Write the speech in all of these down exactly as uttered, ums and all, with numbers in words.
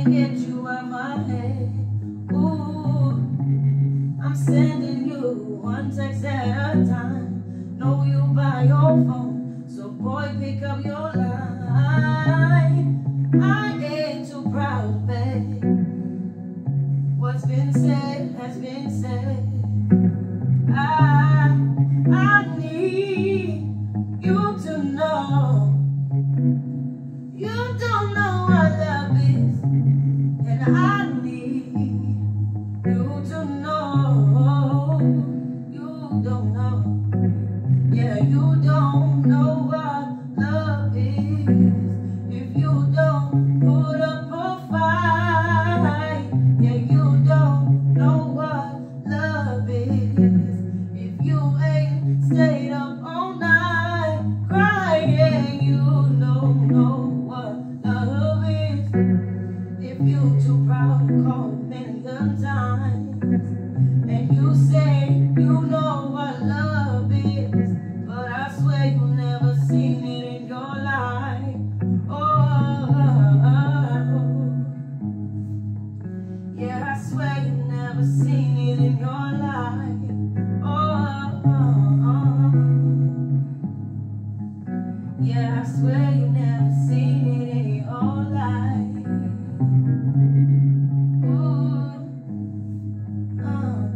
can't get you out my head. Ooh, I'm sending you one text at a time. Know you by your phone, so boy, pick up your line. I ain't too proud to beg. What's been said has been said. I, I need you to know. You don't know what love is, and I need you to know. You don't know, yeah, you don't know what love is. If you don't put up a fight, yeah, you don't know what love is. If you ain't stayed up all night crying, you don't know what love is. If you too proud to call a million times, and you say you know what love is, but I swear you never seen it in your life. Oh, yeah, I swear you never seen it in your life. Oh, yeah, I swear you never seen it in your life. Ooh, uh,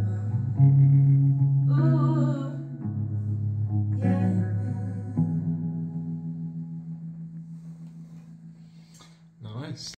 ooh, yeah. Nice.